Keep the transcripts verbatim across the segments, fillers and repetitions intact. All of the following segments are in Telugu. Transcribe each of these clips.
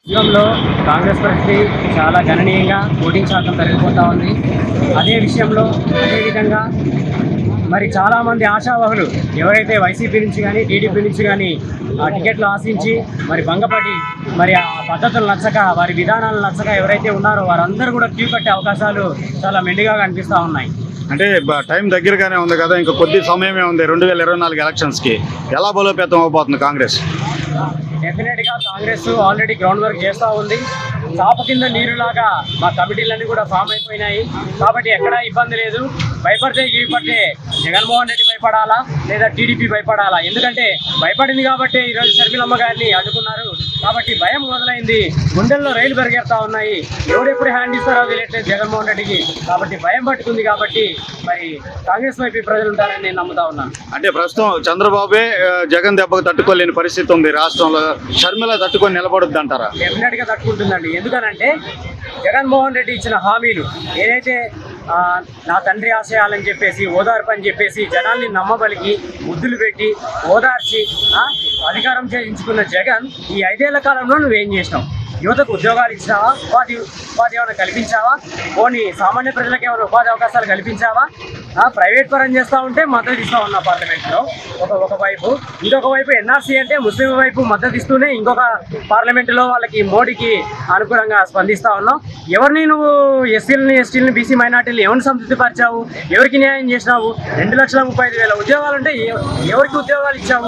రాష్ట్రంలో కాంగ్రెస్ పరిస్థితి చాలా గణనీయంగా ఓటింగ్ శాతం పెరిగిపోతూ ఉంది. అదే విషయంలో అదేవిధంగా మరి చాలామంది ఆశావహులు ఎవరైతే వైసీపీ నుంచి కానీ టీడీపీ నుంచి కానీ ఆ టికెట్లు ఆశించి మరి భంగపడి మరి ఆ పద్ధతులు నచ్చక వారి విధానాలు నచ్చక ఎవరైతే ఉన్నారో వారందరూ కూడా క్యూ కట్టే అవకాశాలు చాలా మెండుగా కనిపిస్తూ ఉన్నాయి. అంటే టైం దగ్గరగానే ఉంది కదా, ఇంకా కొద్ది సమయమే ఉంది రెండు వేల ఇరవై నాలుగు ఎలక్షన్స్కి. ఎలా బలోపేతం అవబోతుంది కాంగ్రెస్? డెఫినెట్గా కాంగ్రెస్ ఆల్రెడీ గ్రౌండ్ వర్క్ చేస్తూ ఉంది. చాప కింద నీరులాగా మా కమిటీలన్నీ కూడా ఫామ్ అయిపోయినాయి. కాబట్టి ఎక్కడా ఇబ్బంది లేదు. భయపడితే గీపడితే జగన్మోహన్ రెడ్డి భయపడాలా లేదా టీడీపీ భయపడాలా? ఎందుకంటే భయపడింది కాబట్టి ఈరోజు షర్మిలమ్మ గారిని అడ్డుకున్నారు. కాబట్టి భయం మొదలైంది, గుండెల్లో రైలు పెరిగేస్తా ఉన్నాయి. ఎవరెప్పుడు హ్యాండ్ ఇస్తారో తెలియట్లేదు జగన్మోహన్ రెడ్డికి. కాబట్టి భయం పట్టుకుంది. కాబట్టి మరి కాంగ్రెస్ వైపు ప్రజలు ఉంటారని నేను నమ్ముతా ఉన్నాను. అంటే ప్రస్తుతం చంద్రబాబే జగన్ దెబ్బకు తట్టుకోలేని పరిస్థితి ఉంది రాష్ట్రంలో. షర్మిల తట్టుకొని నిలబడుద్ది అంటారా? డెఫినెట్ గా తట్టుకుంటుందండి. ఎందుకనంటే జగన్మోహన్ రెడ్డి ఇచ్చిన హామీలు ఏదైతే నా తండ్రి ఆశయాలని చెప్పేసి ఓదార్పు అని చెప్పేసి జనాల్ని నమ్మబలికి ముద్దులు పెట్టి ఓదార్చి అధికారం చేయించుకున్న జగన్ ఈ ఐదేళ్ల కాలంలో నువ్వేం చేసినావు? యువతకు ఉద్యోగాలు ఇచ్చినావా? ఉపాధి ఉపాధి ఏమైనా కల్పించావా? పోనీ సామాన్య ప్రజలకు ఏమైనా ఉపాధి అవకాశాలు కల్పించావా? ప్రైవేట్ పరం చేస్తూ ఉంటే మద్దతు ఇస్తూ ఉన్నా పార్లమెంట్లో ఒక ఒకవైపు, ఇంకొక వైపు ఎన్ఆర్సీ అంటే ముస్లిం వైపు మద్దతు ఇస్తూనే ఇంకొక పార్లమెంటులో వాళ్ళకి మోడీకి అనుకూలంగా స్పందిస్తూ ఉన్నావు. ఎవరిని నువ్వు ఎస్సీలని ఎస్టీలని బీసీ మైనార్టీలు ఎవరిని సంతృప్తిపరిచావు? ఎవరికి న్యాయం చేసినావు? రెండు లక్షల ముప్పై ఐదు వేల ఉద్యోగాలు ఉంటే ఎవరికి ఉద్యోగాలు ఇచ్చావు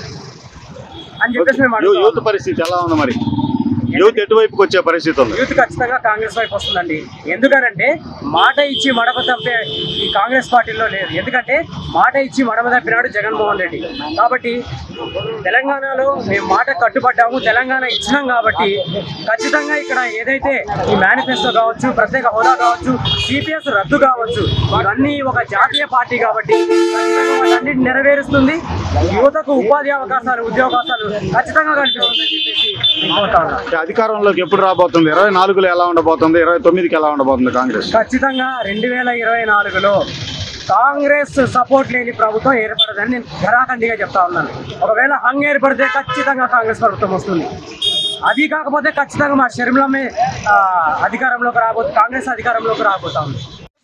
అని చెప్పేసి మేము యూత్ పరిస్థితి ఎలా ఉంది మరి? యూత్ ఎటువైపుకి వచ్చే పరిస్థితి ఉంది? యూత్ ఖచ్చితంగా కాంగ్రెస్ వైపు వస్తుందండి. ఎందుకనంటే మాట ఇచ్చి మడమ తప్పే ఈ కాంగ్రెస్ పార్టీలో లేదు. ఎందుకంటే మాట ఇచ్చి మడమ తప్పినాడు జగన్మోహన్ రెడ్డి. కాబట్టి తెలంగాణలో మేము మాట కట్టుబడ్డాము, తెలంగాణ ఇచ్చినాం. కాబట్టి ఖచ్చితంగా ఇక్కడ ఏదైతే ఈ మేనిఫెస్టో కావచ్చు, ప్రత్యేక హోదా కావచ్చు, సిపిఎస్ రద్దు కావచ్చు, ఇవన్నీ ఒక జాతీయ పార్టీ కాబట్టి ఖచ్చితంగా వాటన్నిటిని నెరవేరుస్తుంది. యువతకు ఉపాధి అవకాశాలు, ఉద్యోగాలు ఖచ్చితంగా కల్పిస్తుందని చెప్పేసి కోరుతా ఉన్నాను. అధికారంలోకి ఎప్పుడు రాబోతుంది? ఇరవై నాలుగులో ఎలా ఉండబోతుంది? ఇరవై తొమ్మిదికి ఎలా ఉండబోతుంది కాంగ్రెస్? ఖచ్చితంగా రెండు వేల ఇరవై నాలుగులో కాంగ్రెస్ సపోర్ట్ లేని ప్రభుత్వం ఏర్పడదని నేను ఘరాఖండిగా చెప్తా ఉన్నాను. ఒకవేళ హంగ్ ఏర్పడితే ఖచ్చితంగా కాంగ్రెస్ ప్రభుత్వం వస్తుంది. అది కాకపోతే ఖచ్చితంగా మా షర్మిలమ్మే అధికారంలోకి రాబోతుంది, కాంగ్రెస్ అధికారంలోకి రాబోతా ఉంది.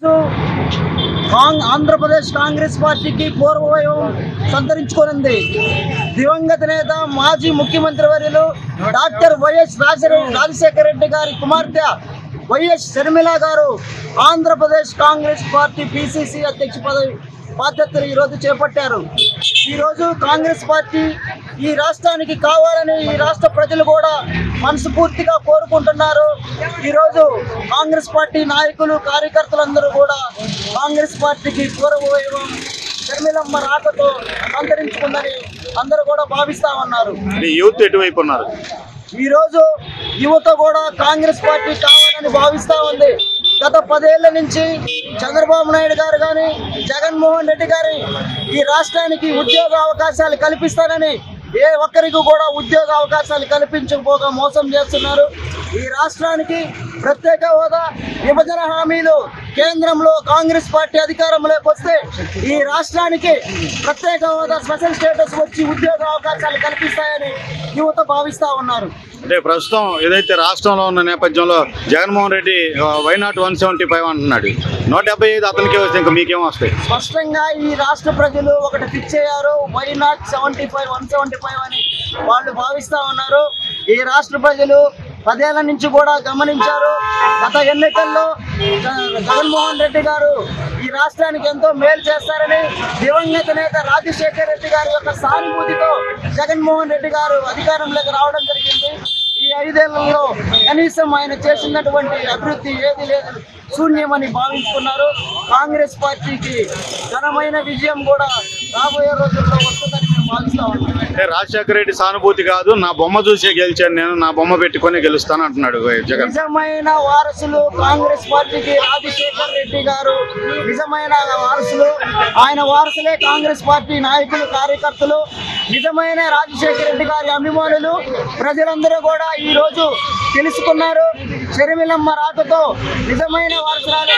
ఆంధ్రప్రదేశ్ కాంగ్రెస్ పార్టీకి పూర్వవైభవం సంతరించుకోనుంది. దివంగత నేత మాజీ ముఖ్యమంత్రి వర్యులు డాక్టర్ వైఎస్ రాజశేఖర రెడ్డి గారి కుమార్తె వైఎస్ షర్మిల గారు ఆంధ్రప్రదేశ్ కాంగ్రెస్ పార్టీ పిసిసి అధ్యక్ష పదవి బాధ్యతలు ఈరోజు చేపట్టారు. ఈరోజు కాంగ్రెస్ పార్టీ ఈ రాష్ట్రానికి కావాలని ఈ రాష్ట్ర ప్రజలు కూడా మనస్ఫూర్తిగా కోరుకుంటున్నారు. ఈరోజు కాంగ్రెస్ పార్టీ నాయకులు, కార్యకర్తలందరూ కూడా కాంగ్రెస్ పార్టీకి పూర్వవైభవం షర్మిలమ్మ రాకతో అంతరించుకుందని అందరూ కూడా భావిస్తా ఉన్నారు. యూత్ ఎటువైపు ఉన్నారు? ఈరోజు యువత కూడా కాంగ్రెస్ పార్టీ కావాలని భావిస్తూ ఉంది. గత పదేళ్ల నుంచి చంద్రబాబు నాయుడు గారు కానీ జగన్మోహన్ రెడ్డి గారి ఈ రాష్ట్రానికి ఉద్యోగ అవకాశాలు కల్పిస్తారని ఏ ఒక్కరికి కూడా ఉద్యోగ అవకాశాలు కల్పించకపోగా మోసం చేస్తున్నారు. ఈ రాష్ట్రానికి ప్రత్యేక హోదా, విభజన హామీలు కేంద్రంలో కాంగ్రెస్ పార్టీ అధికారంలోకి వస్తే ఈ రాష్ట్రానికి ప్రత్యేక హోదా, స్పెషల్ స్టేటస్ వచ్చి ఉద్యోగ అవకాశాలు కల్పిస్తాయని యువత భావిస్తూ ఉన్నారు. అంటే ప్రస్తుతం ఏదైతే రాష్ట్రంలో ఉన్న నేపథ్యంలో Jaganmohan Reddy why not one seventy five అంటున్నాడు. నూట డెబ్బై ఐదు అతనికే వస్తే ఇంకా మీకేం వస్తాయి? స్పష్టంగా ఈ రాష్ట్ర ప్రజలు ఒకటి ఫిక్స్ అయ్యారు, why not seventy five one seventy five అని వాళ్ళు భావిస్తూ ఉన్నారు. ఈ రాష్ట్ర ప్రజలు పదేళ్ల నుంచి కూడా గమనించారు. గత ఎన్నికల్లో జగన్మోహన్ రెడ్డి గారు ఈ రాష్ట్రానికి ఎంతో మేలు చేస్తారని దివంగత నేత రాజశేఖర రెడ్డి గారి యొక్క సానుభూతితో జగన్మోహన్ రెడ్డి గారు అధికారంలోకి రావడం జరిగింది. ఈ ఐదేళ్లలో కనీసం ఆయన చేసినటువంటి అభివృద్ధి ఏది లేదు, శూన్యమని భావించుకున్నారు. కాంగ్రెస్ పార్టీకి ఘనమైన విజయం కూడా రాబోయే రోజుల్లో వస్తుందని మేము భావిస్తా ఉన్నాం. అంటే రాజశేఖర రెడ్డి సానుభూతి కాదు, నా బొమ్మ చూసే గెలిచాను, నేను నా బొమ్మ పెట్టుకొని గెలుస్తాను అంటున్నాడు జగన్. నిజమైన వారసులు కాంగ్రెస్ పార్టీకి రాజశేఖర రెడ్డి గారు నిజమైన వారసులు. ఆయన వారసులే కాంగ్రెస్ పార్టీ నాయకులు, కార్యకర్తలు, నిజమైన రాజశేఖర రెడ్డి గారి అభిమానులు ప్రజలందరూ కూడా ఈ రోజు తెలుసుకున్నారు. షర్మిలమ్మ రాకతో నిజమైన వారసురాలు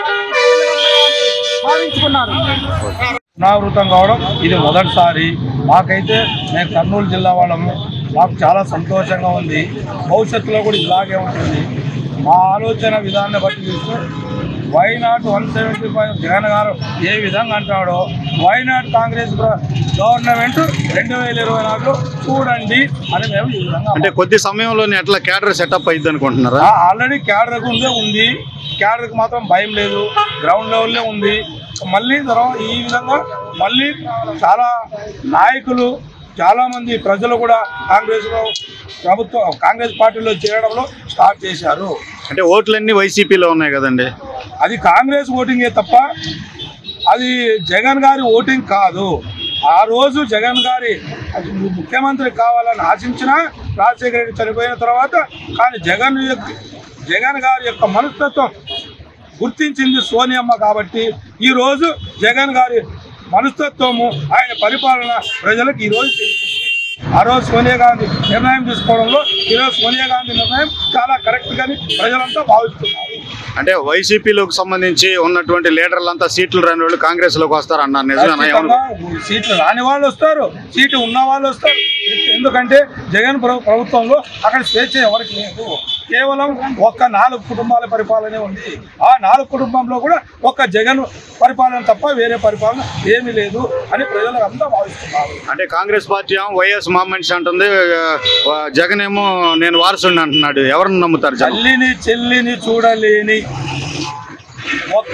భావించుకున్నారు. పునరావృతం కావడం ఇది మొదటిసారి. మాకైతే మేము కర్నూలు జిల్లా వాళ్ళము, మాకు చాలా సంతోషంగా ఉంది. భవిష్యత్తులో కూడా ఇలాగే ఉంటుంది. మా ఆలోచన విధానాన్ని బట్టి చూస్తూ why not one seventy five Jagan గారు ఏ విధంగా అంటాడో వై నాట్ కాంగ్రెస్ గవర్నమెంట్ రెండు వేల ఇరవై నాలుగులో చూడండి అని మేము ఈ విధంగా. అంటే కొద్ది సమయంలోనే ఎట్లా క్యాడర్ సెటప్ అయింది అనుకుంటున్నారా? ఆల్రెడీ క్యాడర్కు ఉందే ఉంది. క్యాడర్కి మాత్రం భయం లేదు, గ్రౌండ్ లెవెల్లో ఉంది. మళ్ళీ తర్వాత ఈ విధంగా మళ్ళీ చాలా నాయకులు చాలామంది ప్రజలు కూడా కాంగ్రెస్లో ప్రభుత్వం కాంగ్రెస్ పార్టీలో చేరడంలో స్టార్ట్ చేశారు. అంటే ఓట్లన్నీ వైసీపీలో ఉన్నాయి కదండి. అది కాంగ్రెస్ ఓటింగే తప్ప అది జగన్ గారి ఓటింగ్ కాదు. ఆ రోజు జగన్ గారి ముఖ్యమంత్రి కావాలని ఆశించిన రాజశేఖర రెడ్డి చనిపోయిన తర్వాత, కానీ జగన్ జగన్ గారి యొక్క మనస్తత్వం గుర్తించింది సోనియమ్మ. కాబట్టి ఈరోజు జగన్ గారి మనస్తత్వము, ఆయన పరిపాలన ప్రజలకు ఈరోజు తెలుస్తుంది. ఆ రోజు సోనియా గాంధీ నిర్ణయం తీసుకోవడంలో ఈరోజు సోనియా గాంధీ నిర్ణయం చాలా కరెక్ట్ గాని ప్రజలంతా భావిస్తున్నారు. అంటే వైసీపీలోకి సంబంధించి ఉన్నటువంటి లీడర్లంతా సీట్లు రాని వాళ్ళు కాంగ్రెస్ లోకి వస్తారు అన్నారు. నిజంగా సీట్లు రాని వాళ్ళు వస్తారు, సీట్లు ఉన్న వాళ్ళు వస్తారు. ఎందుకంటే జగన్ ప్రభుత్వంలో అక్కడ స్వేచ్ఛ ఎవరికి లేదు. కేవలం ఒక్క నాలుగు కుటుంబాల పరిపాలనే ఉంది. ఆ నాలుగు కుటుంబంలో కూడా ఒక్క జగన్ పరిపాలన తప్ప వేరే పరిపాలన ఏమీ లేదు అని ప్రజలు అంతా భావిస్తున్నారు. అంటే కాంగ్రెస్ పార్టీ ఏమో వైఎస్ మా మనిషి అంటుంది, జగన్ ఏమో నేను వారసుని అంటున్నాడు. ఎవరిని నమ్ముతారు? తల్లిని చెల్లిని చూడలేని ఒక్క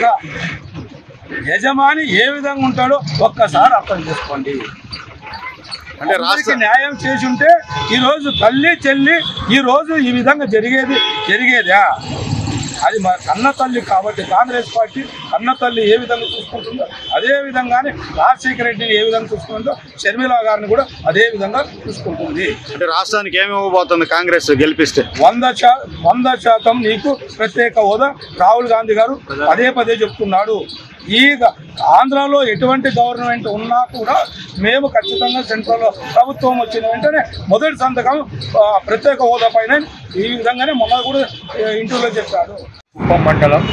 యజమాని ఏ విధంగా ఉంటాడో ఒక్కసారి అర్థం చేసుకోండి. అంటే రాష్ట్ర న్యాయం చేసి ఉంటే ఈరోజు తల్లి చెల్లి ఈరోజు ఈ విధంగా జరిగేది జరిగేదా? అది మా కన్న తల్లి కాబట్టి కాంగ్రెస్ పార్టీ కన్న తల్లి ఏ విధంగా చూసుకుంటుందో అదే విధంగానే రాజశేఖర రెడ్డిని ఏ విధంగా చూసుకుంటుందో షర్మిల గారిని కూడా అదే విధంగా చూసుకుంటుంది. అంటే రాష్ట్రానికి ఏమి ఇవ్వబోతుంది కాంగ్రెస్ గెలిపిస్తే? వంద శా వంద శాతం నీకు ప్రత్యేక హోదా రాహుల్ గాంధీ గారు పదే పదే చెప్తున్నాడు. ఈ ఆంధ్రాలో ఎటువంటి గవర్నమెంట్ ఉన్నా కూడా మేము ఖచ్చితంగా సెంట్రల్లో ప్రభుత్వం వచ్చిన వెంటనే మొదటి సంతకం ప్రత్యేక హోదా పైన ఈ విధంగానే మొన్న కూడా ఇంటర్వ్యూలో చెప్పాడు. కుప్పం మండలం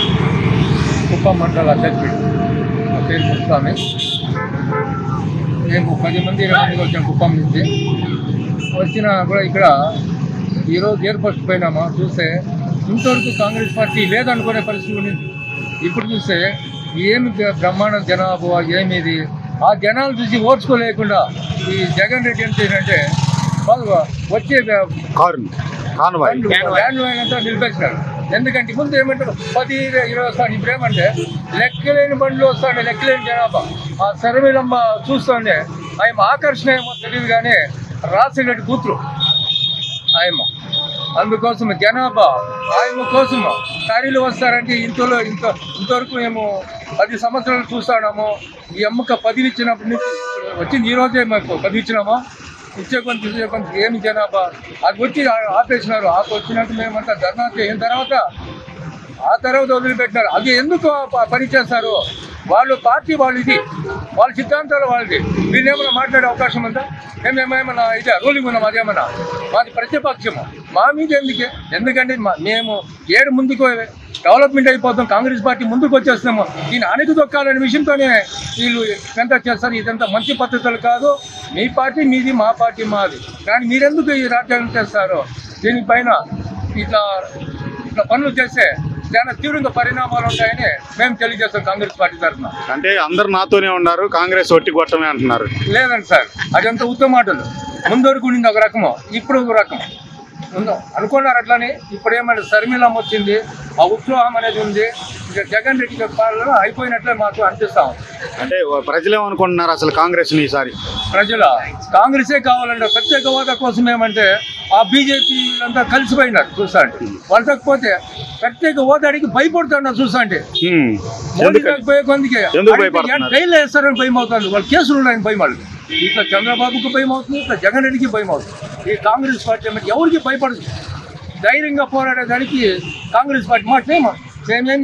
కుప్పం మండల అధ్యక్షుడు నా పేరు ముస్తామి. మేము పది మంది ఇరవై మందికి వచ్చాం కుప్పం నుంచి. వచ్చినా కూడా ఇక్కడ ఈరోజు ఏర్పస్ట్ పోయినామా చూస్తే ఇంతవరకు కాంగ్రెస్ పార్టీ లేదనుకునే పరిస్థితి ఉంది. ఇప్పుడు చూస్తే ఏమి బ్రహ్మాండ జనాభా ఏమిది, ఆ జనాలు చూసి ఓర్చుకోలేకుండా ఈ జగన్ రెడ్డి ఏం చేయాలంటే వచ్చే అంతా నిలిపేసినారు. ఎందుకంటే ముందు ఏమంటారు పది ఇరవై వస్తాను, ఇప్పుడు ఏమంటే లెక్కలేని బండ్లు వస్తాడు, లెక్కలేని జనాభా. ఆ సర్వేలమ్మ చూస్తుండే ఆయన ఆకర్షణ ఏమో తెలియదు, కానీ రాజశేఖర రెడ్డి కూతురు ఆయమ్మ. అందుకోసం జనాభా ఆయన కోసం ఖాళీలు వస్తారంటే ఇంతలో ఇంత ఇంతవరకు మేము పది సంవత్సరాలు చూస్తాము. ఈ అమ్మక పదివి ఇచ్చినప్పటి నుంచి వచ్చింది ఈ రోజే మాకు పది ఇచ్చినామో ఇచ్చే కొంత ఇచ్చే కొంత ఏమి జనాభా అది వచ్చి ఆపేసినారు. ఆపి వచ్చినట్టు మేమంతా ధర్నా చేసిన తర్వాత ఆ తర్వాత వదిలిపెట్టినారు. అది ఎందుకు పని చేస్తారు వాళ్ళు? పార్టీ వాళ్ళు, ఇది వాళ్ళ సిద్ధాంతాలు వాళ్ళది. వీళ్ళేమైనా మాట్లాడే అవకాశం ఉందా? మేమేమైనా ఇదే రూలింగ్ ఉన్నాం, అదేమన్నా మాది ప్రతిపక్షము. మా మీద ఎందుకే? ఎందుకంటే మేము ఏడు ముందుకు డెవలప్మెంట్ అయిపోతాం, కాంగ్రెస్ పార్టీ ముందుకు వచ్చేస్తున్నాము. దీన్ని అణిగి దొక్కాలనే విషయంతోనే వీళ్ళు ఎంత చేస్తారు. ఇదంతా మంచి పద్ధతులు కాదు. మీ పార్టీ మీది, మా పార్టీ మాది. కానీ మీరెందుకు ఈ రాజ్యాంగం చేస్తారు? దీనిపైన ఇట్లా ఇట్లా పనులు చేస్తే చాలా తీవ్రంగా పరిణామాలు ఉంటాయని మేము తెలియజేస్తాం కాంగ్రెస్ పార్టీ తరఫున. అంటే అందరు నాతోనే ఉన్నారు, కాంగ్రెస్ ఒట్టి కొట్టమే అంటున్నారు. లేదండి సార్, అదంతా ఉత్తమ మాటలు. ముందరకు ఉండింది ఒక రకము, ఇప్పుడు ఒక రకం అనుకున్నారు అట్లని. ఇప్పుడు ఏమంటే శర్మిలమ్మ వచ్చింది, ఆ ఉత్సాహం అనేది ఉంది. ఇక జగన్ రెడ్డి పాలన అయిపోయినట్లే మాకు అనిపిస్తాం. అంటే ప్రజలు ఏమనుకుంటున్నారు అసలు కాంగ్రెస్ ఈసారి? ప్రజల కాంగ్రెసే కావాలంటే ప్రత్యేక హోదా కోసం ఏమంటే ఆ బీజేపీ అంతా కలిసిపోయినారు చూస్తాంటే. వాళ్ళకపోతే ప్రత్యేక హోదా అడిగి భయపడుతున్నారు చూస్తాంటే. మోడీ పోయే కొందికి జైల్లో వేస్తారని భయం అవుతుంది. వాళ్ళు కేసులు ఉన్నాయని భయం. వాళ్ళు ఇట్లా చంద్రబాబుకు భయం అవుతుంది, ఇట్లా జగన్ రెడ్డికి భయం అవుతుంది. ఈ కాంగ్రెస్ పార్టీ ఎవరికి భయపడదు. ధైర్యంగా పోరాడేదానికి కాంగ్రెస్ పార్టీ మాట మేమేం